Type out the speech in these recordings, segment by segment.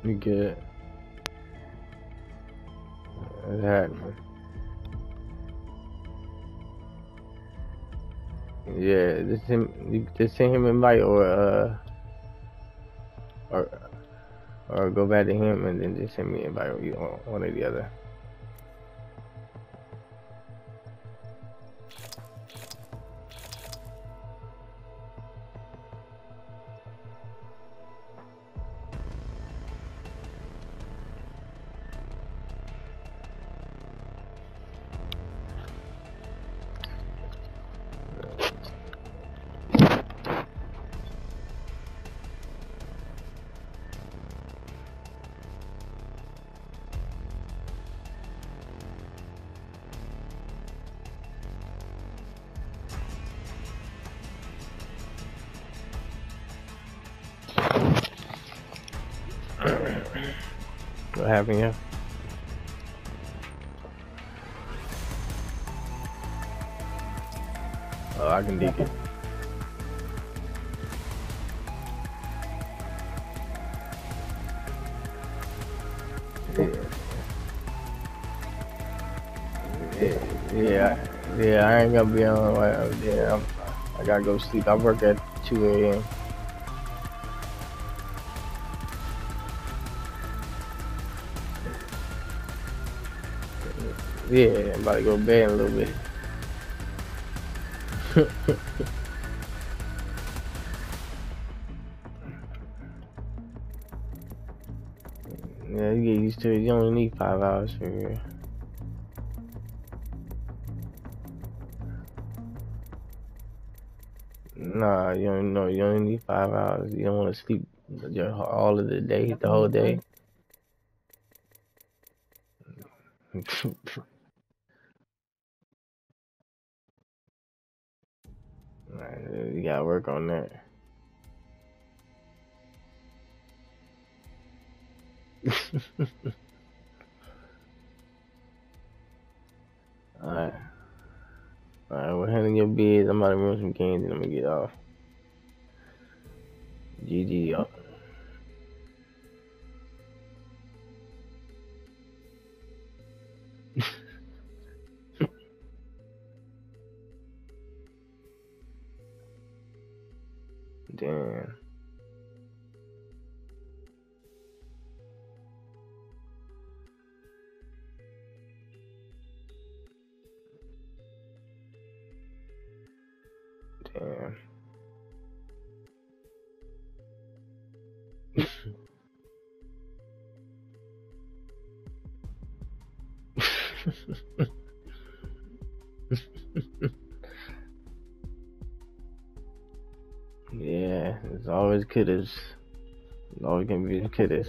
You good? What's happening? Yeah, just him. You just send him invite or or go back to him and then just send me invite or you one or the other. What happened here? Oh, I can dig it. Yeah, I ain't gonna be on right there. I gotta go sleep. I work at 2 a.m. Yeah, I'm about to go to bed in a little bit. Yeah, you get used to it. You only need 5 hours for real. Nah, you don't know. You only need 5 hours. You don't want to sleep all of the day, the whole day. You gotta work on that. Alright. Alright, we're handling your bids. I'm about to run some games and I'm gonna get off. GG, y'all. Damn. Damn. Yeah, it's always kiddos. It's always gonna be the kiddos.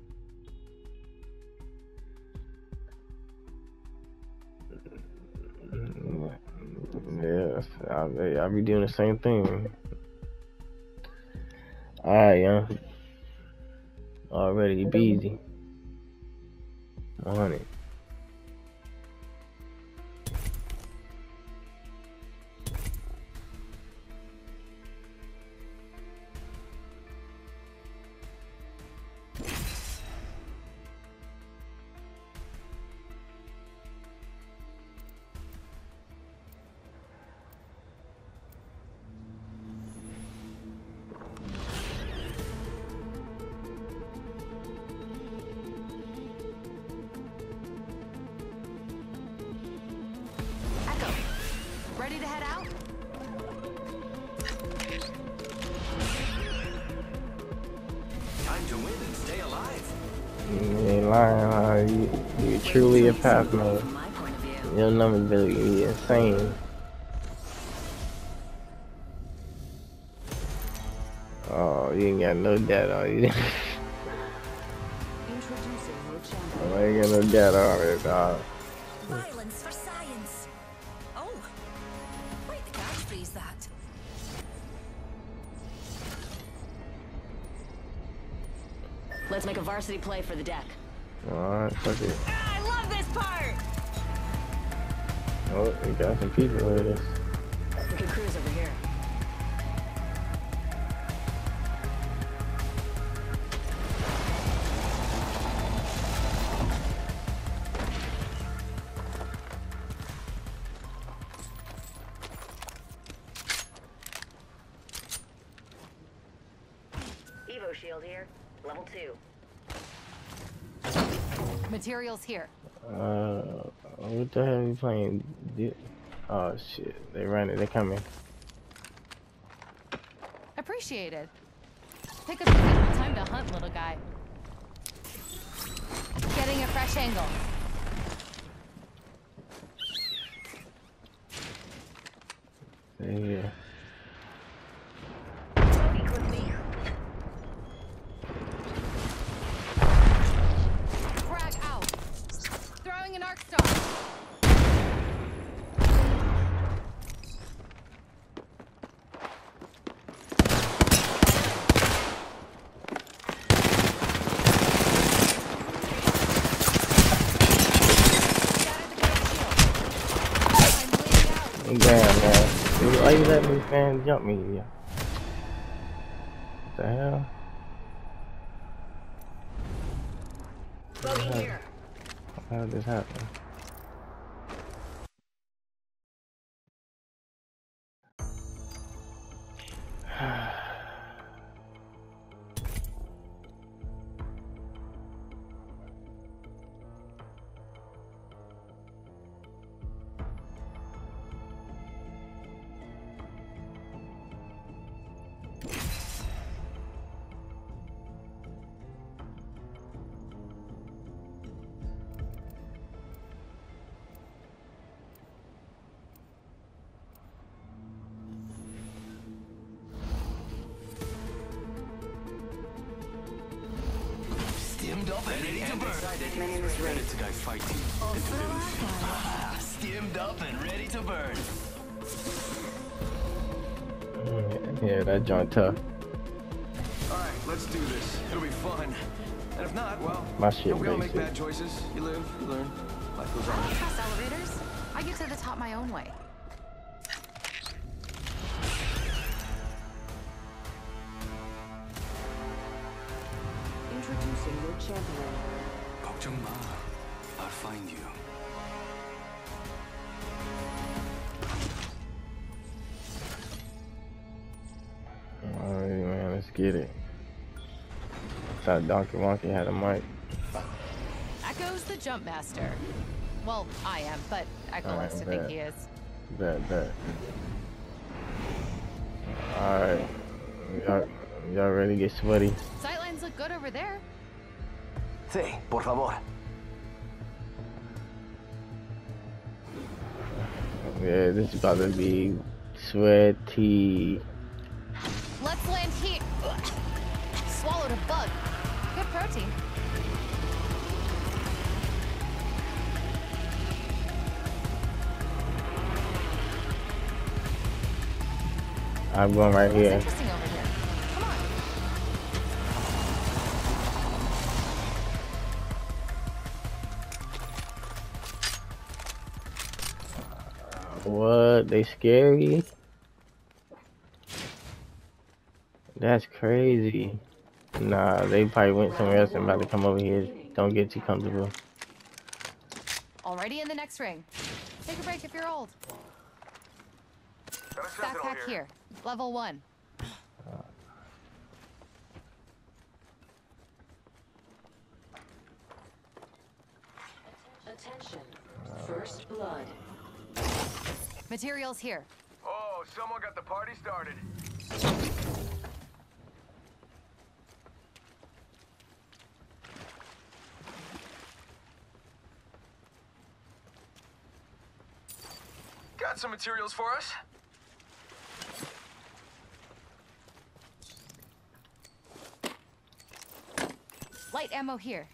Yeah, I'll be doing the same thing. Alright, young. Already busy. 100. Ready to head out? Time to win and stay alive. You ain't lying, you're truly a path man. Your numbers be insane. Oh, you ain't got no data on you. I ain't got no data on it, dog. Violence for science. Oh, wait, the catch freeze that. Let's make a varsity play for the deck. Alright, fuck it. I love this part! Oh, we got some people with us. We can cruise over here. Evo shield here. Level 2. Materials here. What the hell are you playing? Oh shit, they running, they coming. Appreciated. Pick up your feet. Time to hunt, little guy. Getting a fresh angle. Yeah. Frag out. Throwing an arc star. Damn, man. Why you let me fan jump me? What the hell? How did this happen? Stimmed up and ready to burn. My name is Ray. To guy fighting. Stimmed up and ready to burn. Yeah, that joint tough. Alright, let's do this. It'll be fun. And if not, well, My shit we all make basic. bad choices. You live, you learn. Life goes I on. don't trust elevators. I get to the top my own way. Introducing your champion. 걱정 마. I'll find you. Alright, man, let's get it. Thought Donkey Monkey had a mic. That goes the jump master. Well, I am, but Echo Alright, likes to think bet. he is. Bet. Alright. Y'all ready to get sweaty? Sightlines look good over there. Sí, por favor. Yeah, this is about to be sweaty. Let's land here. Swallowed a bug. Good protein. I'm going right What's here. interesting over here? Come on. What? They scary? That's crazy. Nah, they probably went somewhere else and about to come over here. Don't get too comfortable. Already in the next ring. Take a break if you're old. Backpack here. Level 1. Attention. First blood. Materials here. Oh, someone got the party started. Got some materials for us? Light ammo here.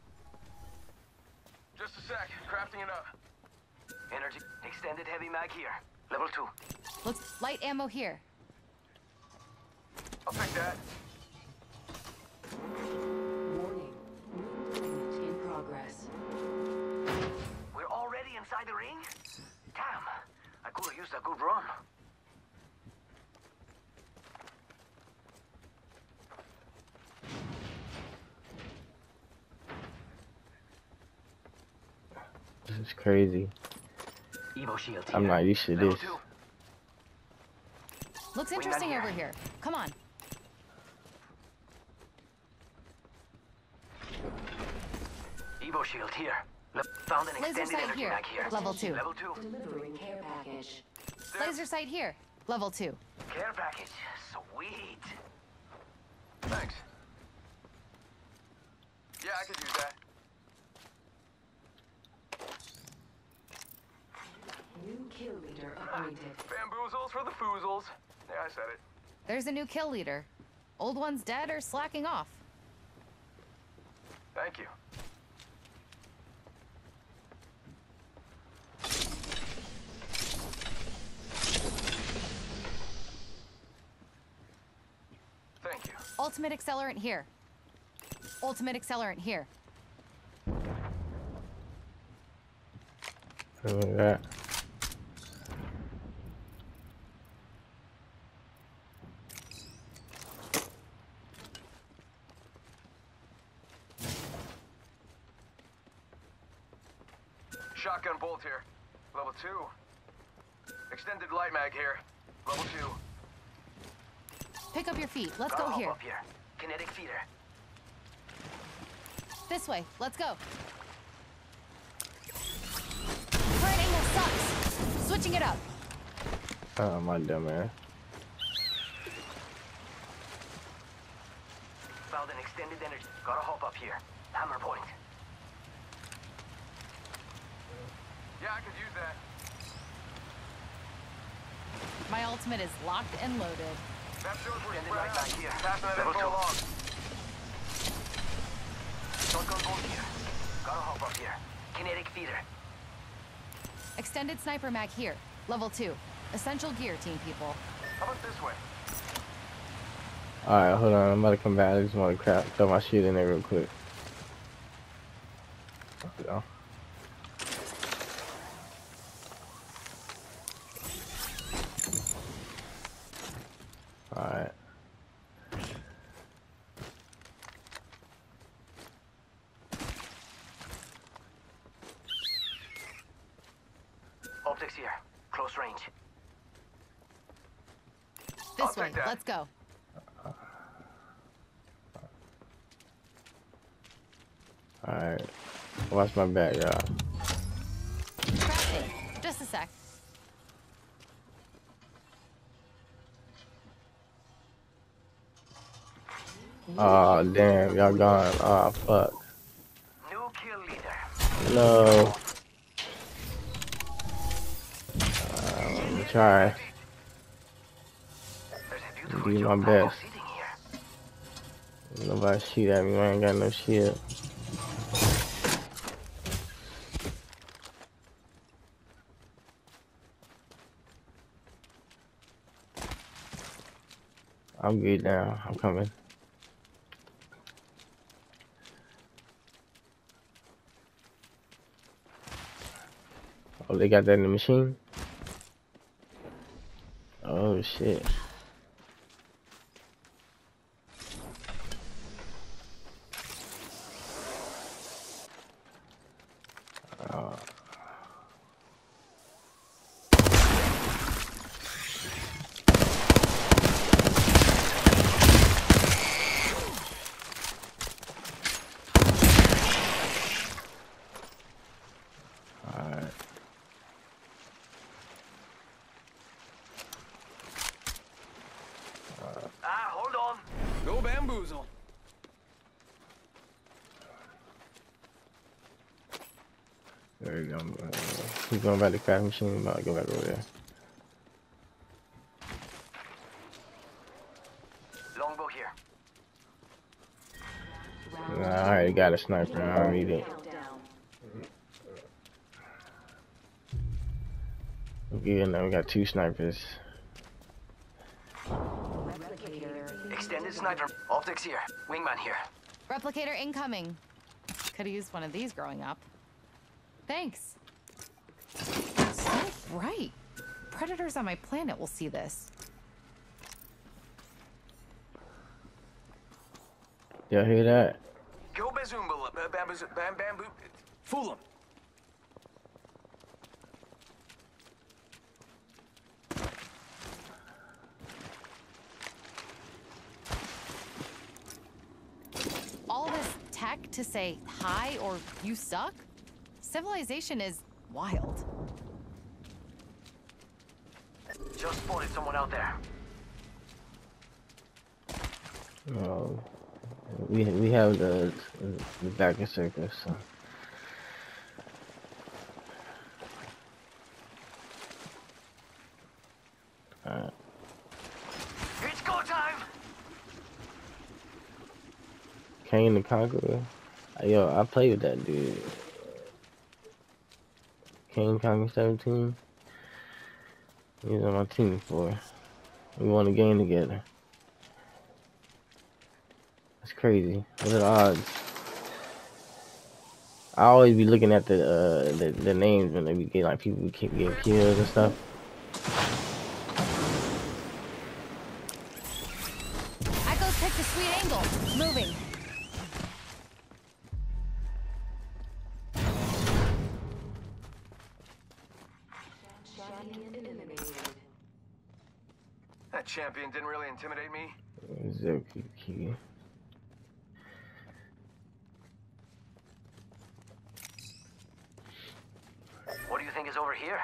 Just a sec, crafting it up. Energy, extended heavy mag here. Level 2. Looks light ammo here. I'll take that. Warning. Movement in progress. We're already inside the ring? Damn, I could have used a good run. This is crazy. Evo shield I'm not used to this. Looks interesting over here. Come on. Evo shield here. Found an Laser extended sight energy here. mag here. Level 2. Level 2. Delivering care package. Laser sight here. Level 2. Care package. Sweet. Thanks. Yeah, I could use that. New kill leader appointed. Bamboozles for the foozles. Yeah, I said it. There's a new kill leader. Old one's dead or slacking off. Thank you. Thank you. Ultimate accelerant here. Ultimate accelerant here. Look at that. Shotgun bolt here. Level 2. Extended light mag here. Level 2. Pick up your feet. Let's Gotta go hop here. up here. Kinetic feeder. This way. Let's go. Current angle sucks. Switching it up. Oh, my dumb ass. Found an extended energy. Gotta hop up here. Hammer point. Yeah, I could use that. My ultimate is locked and loaded. That shows we're extended light mag here. Passing that info along. Shotgun bolt here. Gotta hop up here. Kinetic feeder. Extended sniper mag here. Level 2. Essential gear, team people. How about this way? Alright, hold on. I'm about to come back. I just want to throw my shit in there real quick. There we go. Alright. Optics here. Close range. This I'll way. take that. Let's go. Alright. Watch my back, y'all. Crafting. Just a sec. Oh damn, y'all gone. Oh fuck. New kill leader. No. Let me try. There's a beautiful Do my jump best. sitting here. Nobody shoot at me. I ain't got no shit. I'm good now. I'm coming. Oh, they got that in the machine? Oh, shit. Alright. Hold on. Go bamboozle. There we go. He's going back to the craft machine. I'm about to go back over there. Longbow here. Nah, I already got a sniper. I don't need it. Countdown. Okay, now we got 2 snipers. Replicator. Extended sniper. Optics here. Wingman here. Replicator incoming. Could have used one of these growing up. Thanks. So bright. Predators on my planet will see this. Y'all hear that? Go bazoomba. Bamboo. Fool him. All this tech to say hi or you suck? Civilization is wild. Just spotted someone out there. Oh, we have the back of circus. So. Alright. It's go time! Kane the Conqueror. Yo, I play with that dude. Kane Conqueror 17. He's on my team before. We won a game together. That's crazy. What are the odds? I always be looking at the names when they be get like people keep getting killed and stuff. Echo's picked a sweet angle. Moving. That champion didn't really intimidate me. Zerky key. What do you think is over here?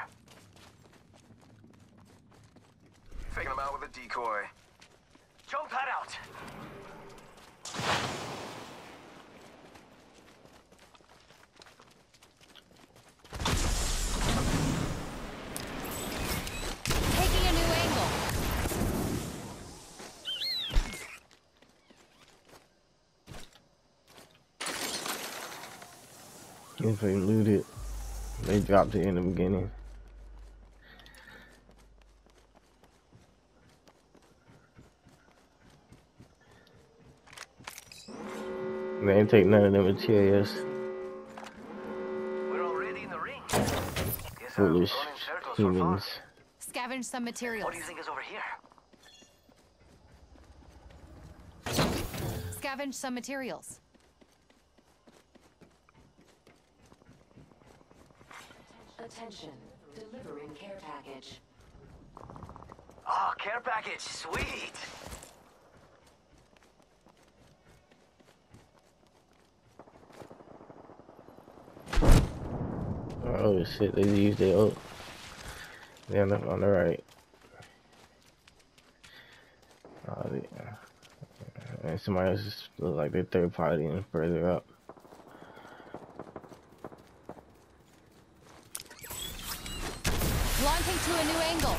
Faking him out with a decoy. Jump that out! Taking a new angle. If they looted, they dropped it in the beginning. They didn't take none of the materials. We're already in the ring. Guess Foolish I'm going in circles so humans. far. Scavenge some materials. What do you think is over here? Scavenge some materials. Attention, delivering care package. Oh, care package, sweet! Oh shit, they used their ult. They're on the right. And somebody else just looks like they're third party and further up. Launching to a new angle.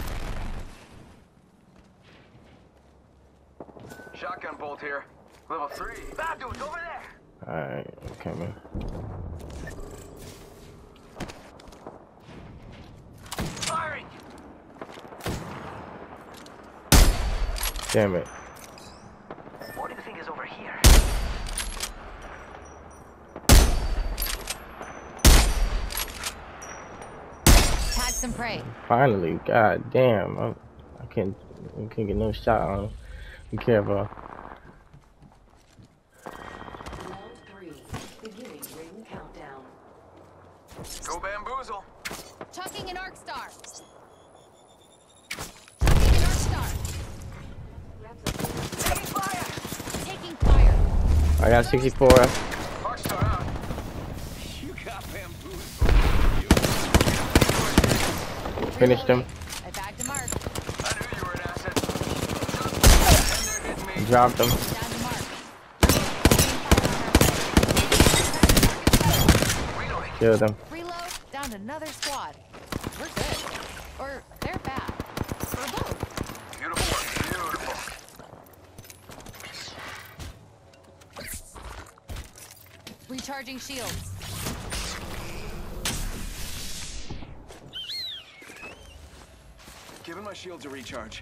Shotgun bolt here. Level 3. Bad dude's over there! Alright, I'm coming. Firing! Damn it. What do you think is over here? Tag some prey. Finally, god damn. I can't get no shot on him. Be careful. Round 3, beginning ring countdown. Go bamboozle! Chucking an arc star. Chucking an arc star. Taking fire! Taking fire. I got 64. Arc star out. You got bamboozled. Finished him. I bagged a mark. I knew you were an asset. And they're hitting me. Dropped him. Down to mark. Reloading. Killed him. Reload. Down to another squad. We're good. Or they're bad. Or both. Beautiful work. Beautiful. Recharging shields. Giving my shields a recharge.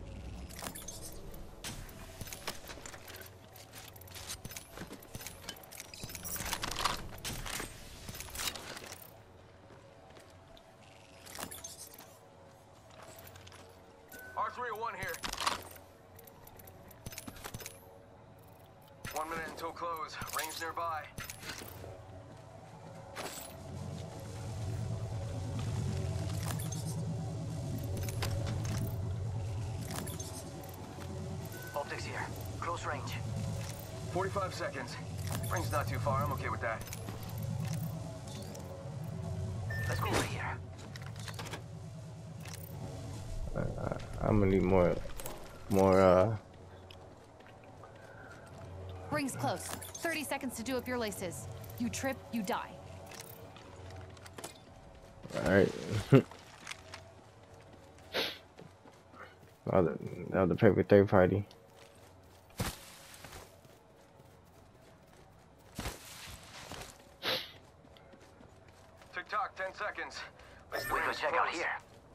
R301 here. 1 minute until close. Range nearby. Optics here. Close range. 45 seconds. Ring's not too far. I'm okay with that. Let's go over here. I'm gonna need more. Ring's close. 30 seconds to do up your laces. You trip, you die. All right. That was the perfect third party. Tick-tock, 10 seconds. Let's go check out here.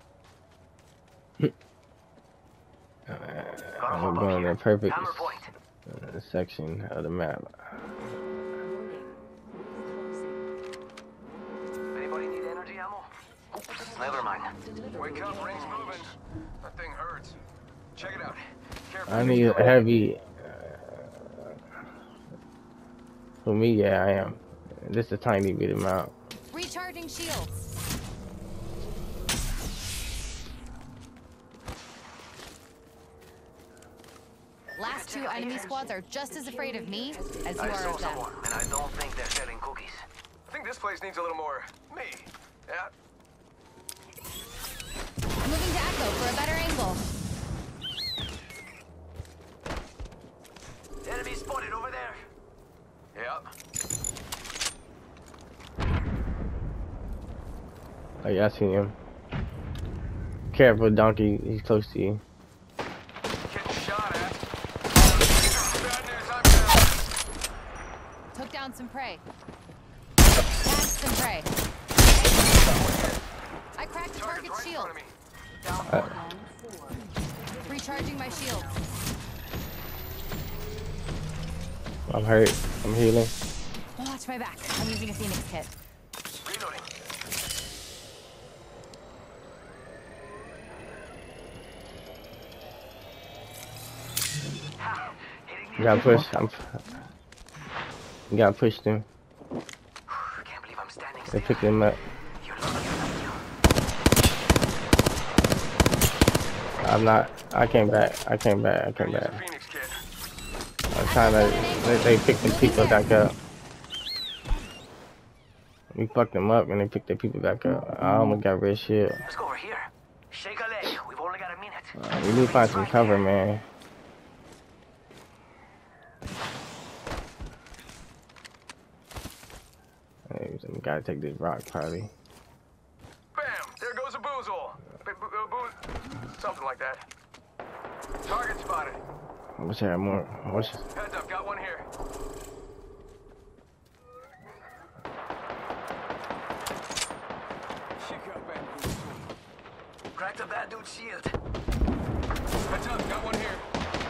I'm going to the perfect section of the map. Anybody need energy ammo? Never mind. Wake up, ring's moving. That thing hurts. Check it out. Careful. I need a heavy. For me, yeah, I am. Just a tiny bit amount. Recharging shields. Last two enemy squads are just as afraid of me as you are of them. And I don't think they're selling cookies. I think this place needs a little more me. Yeah. Moving to Echo for a better angle. Enemy spotted over there. Yep. Oh yeah, I see him. Careful, donkey. He's close to you. Getting shot at. Bad news, I'm down. Took down some prey. Tagged some prey. I cracked a target's Right in shield. front of me. Recharging my shield. I'm hurt. I'm healing. Watch my back. I'm using a Phoenix kit. Reloading. You gotta push. You gotta push them. Can't believe I'm standing They still. pick them up. You're lucky. I'm not. I came back. I came back. Use a Phoenix kit. I'm trying to. They pick them people back up. We fucked them up and they picked their people back up. I almost got red shield. Let's go over here. Shake a leg. We've only got a minute. We need to find some cover, man. Hey, we gotta take this rock, probably. Bam! There goes a boozle. Something like that. Target spotted. I wish I had more. Heads up, got one here. Cracked a bad dude's shield. Heads up, got one here.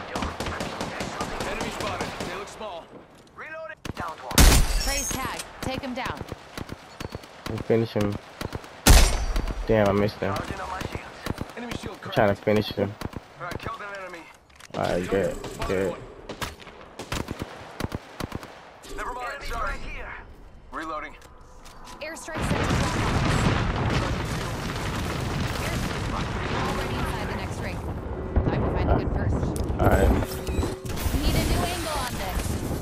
Enemy spotted. They look small. Reloading. Down one. Prey's tag. Take him down. Finish him. Damn, I missed him. Charging on my shields. Enemy shield I'm cracked. trying to finish him. Alright, killed an enemy. Alright, good. Good. Never mind, sorry. Right here. Reloading. Airstrike set to drop off. Already inside the next ring. Time to find a good perch. Alright. Need a new angle on this.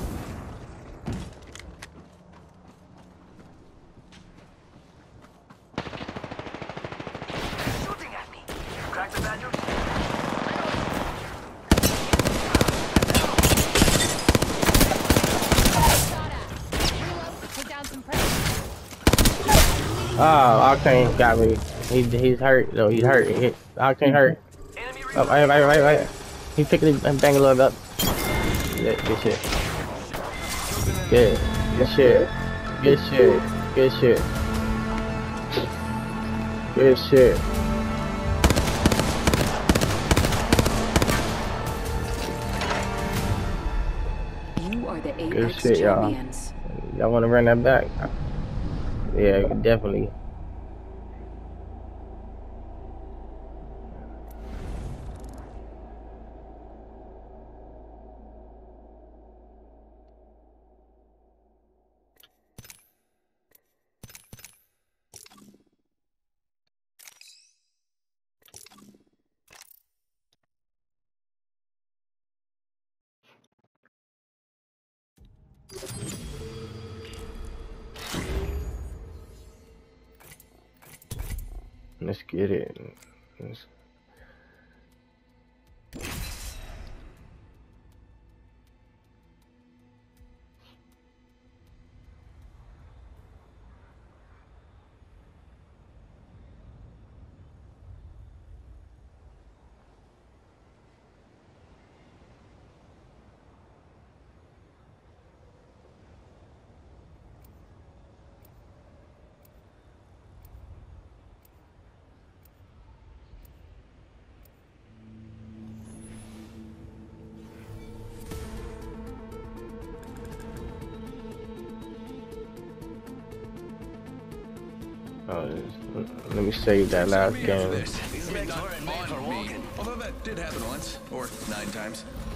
Shooting at me. Cracked the bad dude. Shot at. Reload. Take down some prey. Oh, Octane got me. He's hurt though. He's hurt. Octane hurt. Enemy Oh, right. He picked it and bang a little up. Good shit. Good shit. Good shit. Good shit. Good shit. You are the Good Apex shit, y'all. champions. Y'all want to run that back? Yeah, definitely. Let's get it. Let me save that last game. These legs aren't made for walking. Although that did happen once, or 9 times.